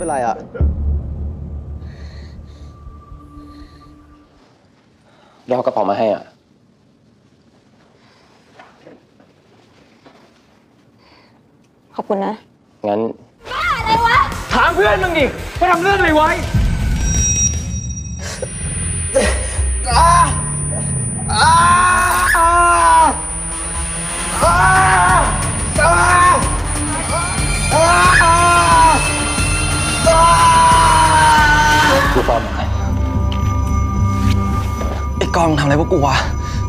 เป็นไรอ่ะเดี๋ยวเอากระเป๋ามาให้อ่ะขอบคุณนะงั้นบ้าอะไรวะถามเพื่อนมึงดิว่าทำเรื่องอะไรไว้กูปลอมอะไรไอ้กองทำอะไรพวกกูวะ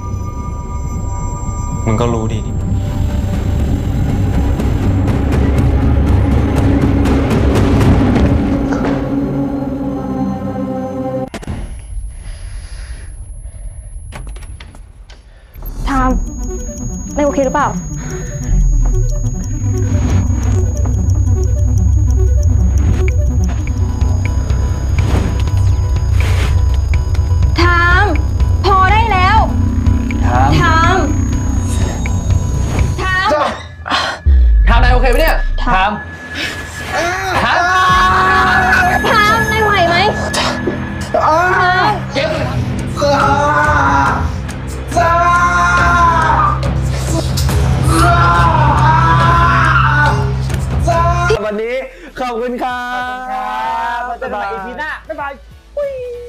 มึงก็รู้ดีทามไม่โอเคหรือเปล่าทามพอได้แล้วทามทามนายโอเคไหมเนี่ยทามนายไหวไหมเก็บวันนี้ขอบคุณครับบ๊ายบายอีพีหน้าบ๊ายบาย